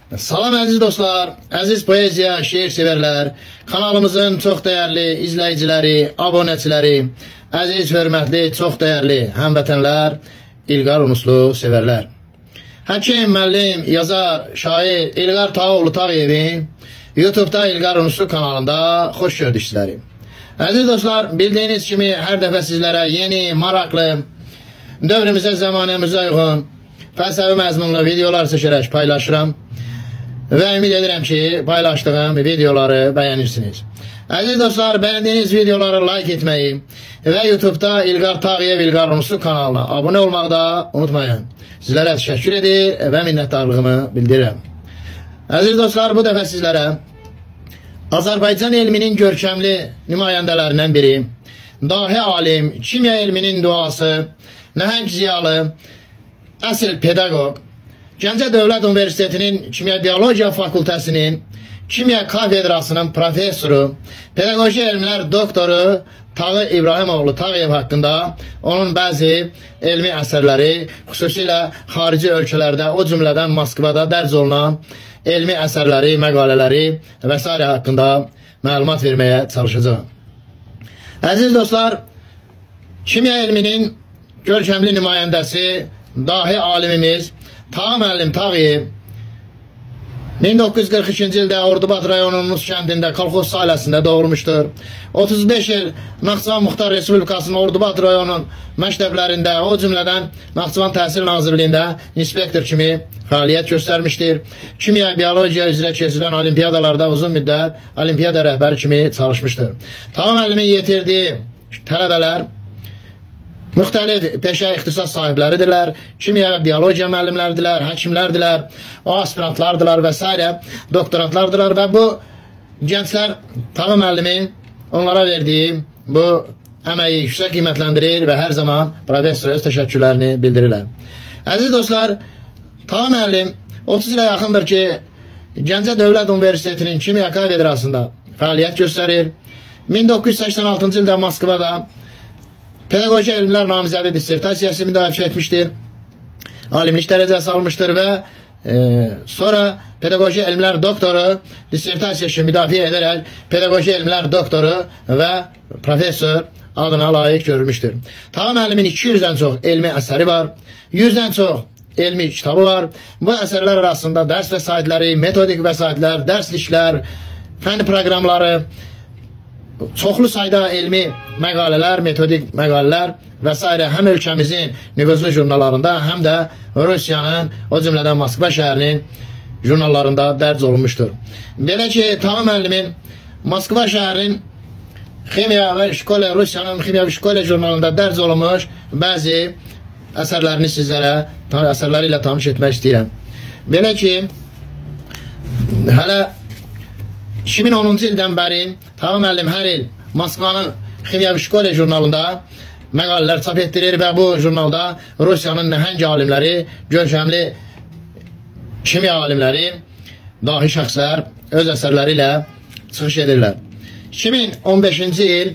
Salam əziz dostlar, əziz poeziya, şeir sevərlər, kanalımızın çox dəyərli izləyiciləri, abonəçiləri, əziz, hörmətli, çox dəyərli həmvətənlər, İlqar Unuslu sevərlər. Həkim, müəllim, yazar, şair İlqar Tağoğlu Tağıyevin YouTube'da İlqar Unuslu kanalında xoş gördük sizləri. Əziz dostlar, bildiyiniz kimi hər dəfə sizlərə yeni, maraqlı, dövrümüzə, zamanımıza uyğun, fəlsəfi məzmunlu videolar seçərək paylaşıram. Və ümid edirəm ki, paylaşdığım videoları bəyənirsiniz. Əziz dostlar, bəyəndiyiniz videoları like etməyi və YouTube'da İlqar Tağıyev İlqar Unuslu kanalına abunə olmağı da unutmayın. Sizlərə təşəkkür edir və minnətdarlığımı bildirirəm. Əziz dostlar, bu dəfə sizlərə Azərbaycan elminin görkəmli nümayəndələrindən biri, dahi alim, kimya elminin duası, nəhəng ziyalı, əsl pedaqoq, Gəncə Dövlət Universitetinin Kimya-Biologiya Fakültəsinin Kimya Kafedrasının professoru, pedaqoji elmlər doktoru Tağı İbrahimoğlu Tağıyev haqqında onun bəzi elmi əsərləri, xüsusilə xarici ölkələrdə, o cümlədən Moskvada dərc olunan elmi əsərləri, məqalələri və s. haqqında məlumat verməyə çalışacağım. Əziz dostlar, kimya elminin görkəmli nümayəndəsi, dahi alimimiz Tağı müəllim Tağıyev 1942-ci ildə Ordubad rayonunun Nus kəndində kolxoz ailəsində doğulmuşdur. 35 il Naxçıvan Muxtar Respublikasının Ordubad rayonunun məktəblərində, o cümlədən Naxçıvan Təhsil Nazirliyində inspektor kimi fəaliyyət göstərmişdir. Kimya, biologiya üzrə keçirilən olimpiyadalarda uzun müddət olimpiyada rəhbəri kimi çalışmışdır. Tağı müəllimin yetirdiyi tələbələr müxtəlif peşə ixtisas sahibləridirlər, kimya və biologiya müəllimləridirlər, həkimlərdirlər, o aspirantlardirlər və s. doktorantlardirlər və bu gənclər Tağı müəllimin onlara verdiyi bu əməyi yüksək qiymətləndirir və hər zaman professora öz təşəkkürlərini bildirirlər. Əziz dostlar, Tağı müəllim 30 ilə yaxındır ki, Gəncə Dövlət Universitetinin Kimya Kafedrasında fəaliyyət göstərir. 1986-cı ildə Moskvada pedaqoji elmlər namizədi dissertasiyası müdafiə etmişdir. Alimlik dərəcəsi almışdır və sonra pedaqoji elmlər doktoru dissertasiyası müdafiə edərək pedaqoji elmlər doktoru və professor adına layiq görülmüşdür. Tağı müəllimin 200-dən çox elmi əsəri var, 100-dən çox elmi kitabı var. Bu əsərlər arasında dərs vəsaitləri, metodik vəsaitlər, dərsliklər, fənn proqramları, çoxlu sayda elmi məqalələr, metodik məqalələr və s. həm ölkəmizin nüfuzlu jurnallarında, həm də Rusiyanın, o cümlədən Moskva şəhərinin jurnallarında dərc olunmuşdur. Belə ki, Tağı müəllimin Moskva şəhərinin Ximiya və Şkole, Rusiyanın Ximiya və Şkole jurnalında dərc olunmuş bəzi əsərlərini sizlərə, əsərləri ilə tanış etmək istəyirəm. Belə ki, hələ 2010-cu ildən bəri Tağı müəllim hər il Moskvanın Ximiya və Şkole jurnalında məqalələr çap etdirir və bu jurnalda Rusiyanın nəhəng alimləri, görkəmli kimya alimləri, dahi şəxslər öz əsərləri ilə çıxış edirlər. 2015-ci il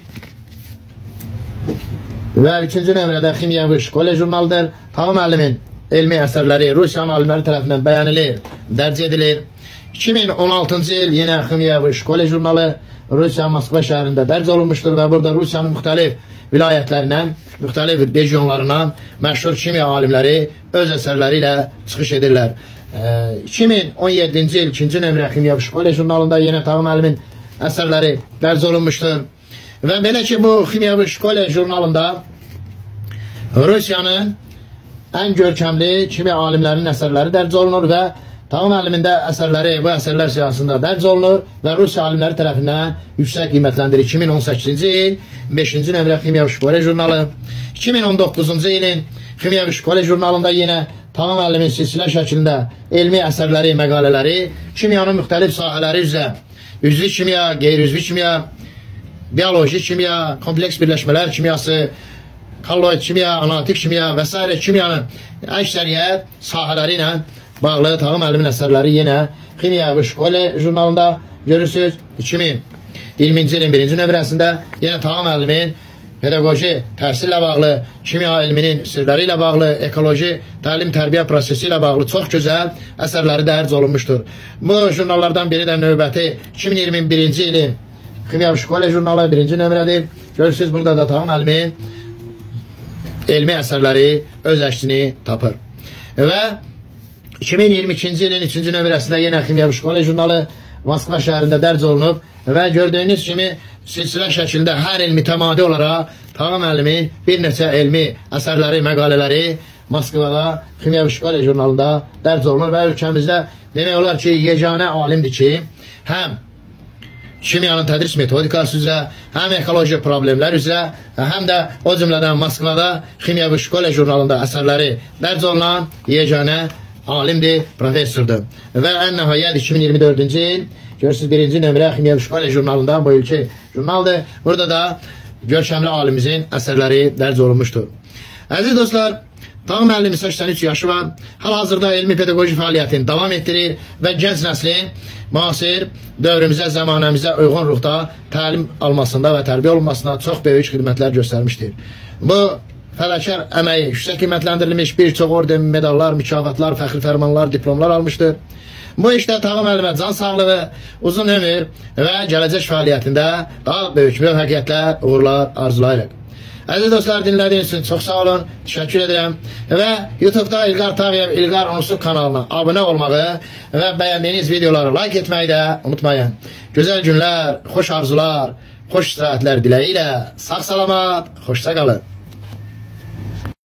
və 3-cü nömrədə Ximiya və Şkole jurnalıdır. Tağı müəllimin elmi əsərləri Rusiyanın alimləri tərəfindən bəyənilir, dərc edilir. 2016-cı il yenə Ximiya və Şkole jurnalı Rusiya Moskva şəhərində dərc olunmuşdur və burada Rusiyanın müxtəlif vilayətlərindən, müxtəlif regionlarından məşhur kimya alimləri öz əsərləri ilə çıxış edirlər. 2017-ci il 2-ci nömrə Ximiya və Şkole jurnalında yenə Tağı müəllimin əsərləri dərc olunmuşdur. Və belə ki, bu Ximiya və Şkole jurnalında Rusiyanın ən görkəmli kimya alimlərinin əsərləri dərc olunur və Tağı müəllimin də əsərləri bu əsərlər siyasında dərc olunur və Rusiya alimləri tərəfindən yüksək qiymətləndirir. 2018-ci il 5-ci nömrə Ximiya və Şkole jurnalı, 2019-cu ilin Ximiya və Şkole jurnalında yenə Tağı müəllimin silsilə şəklində elmi əsərləri, məqalələri, kimyanın müxtəlif sahələri üzrə, üzvü kimya, qeyri-üzvü kimya, bioloji kimya, kompleks birləşmələr kimyası, kolloid kimya, analitik kimya və s. kimyanın əksəriyyət sahələri ilə bağlı Tağı müəllimin əsərləri yenə Ximiya və Şkole jurnalında görürsünüz. 2020-ci ilin 1-ci nömrəsində yenə Tağı müəllimin pedaqoji təhsillə bağlı, kimya elminin sirləri ilə bağlı, ekoloji təlim-tərbiyə prosesi ilə bağlı çox gözəl əsərləri dərc olunmuşdur. Bu jurnallardan biri də növbəti 2021-ci ilin Kimya Şkole jurnalı 1-ci nömrədir. Görürsünüz, burada da Tağım müəllimin elmi əsərləri öz əksini tapır. Və 2022-ci ilin 3-cü nömrəsində yenə Kimya Şkole jurnalı Moskva şəhərində dərc olunub və gördüyünüz kimi silsilə şəkildə hər il mütəmadi olaraq Tağım müəllimin bir neçə elmi əsərləri, məqalələri Moskvada Kimya Şkole jurnalında dərc olunur və ölkəmizdə demək olar ki, yeganə alimdir ki, həm kimyanın tədris metodikası üzrə, həm ekoloji problemlər üzrə, həm də o cümlədən Moskvada Kimya Şkole jurnalında əsərləri dərc olunan yeganə alimdir, professordur. Və ən nəhayət 2024-cü il, görürsünüz, 1-ci nömrə Kimya Şkole jurnalında bu ilki jurnaldır. Burada da görkəmli alimimizin əsərləri dərc olunmuşdur. Əziz dostlar, Tağım müəllim 83 yaşı var. Hal-hazırda elmi pedaqoji fəaliyyətini davam etdirir və gənc nəslin müasir dövrümüzə, zamanəmizə uyğun ruhda təlim almasında və tərbiyə olunmasında çox böyük xidmətlər göstərmişdir. Bu fədakar əməyi yüksək qiymətləndirilmiş, bir çox orden, medallar, mükafatlar, fəxri fərmanlar, diplomlar almışdır. Bu işdə Tağım müəllimə can sağlığı, uzun ömür və gələcək fəaliyyətində daha böyük müvəffəqiyyətlər, uğurlar arzulayırıq. Əziz dostlar, dinlədiyiniz üçün çox sağ olun, təşəkkür edirəm və YouTube'da İlqar Tağıyev, İlqar Unusluq kanalına abunə olmağı və bəyəndiyiniz videoları like etməyi də unutmayın. Gözəl günlər, xoş arzular, xoş istirahətlər diləyi ilə sağ salamat, xoşça qalın.